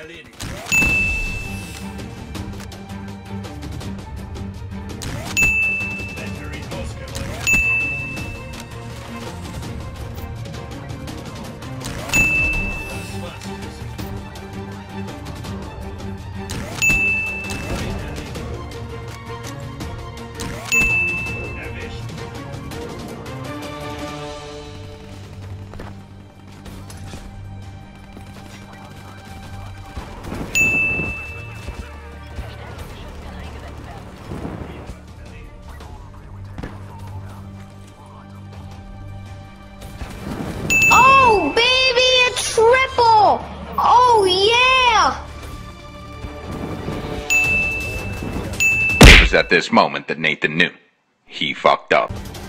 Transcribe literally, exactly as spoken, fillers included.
erledigt. Battery ausgewählt. Das war's. Erwischt. Oh, baby, a triple! Oh, yeah! It was at this moment that Nathan knew. He fucked up.